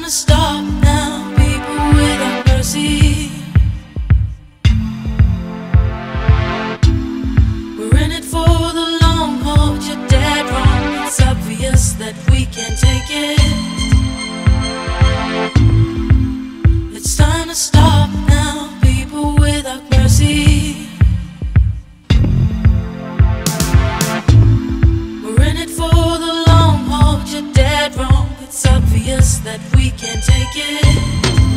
to stop now, people without mercy. We're in it for the long haul, you're dead wrong. It's obvious that we can't take it. It's time to stop now, people without mercy. We're in it for the long haul, you're dead wrong. It's obvious that we can't take it.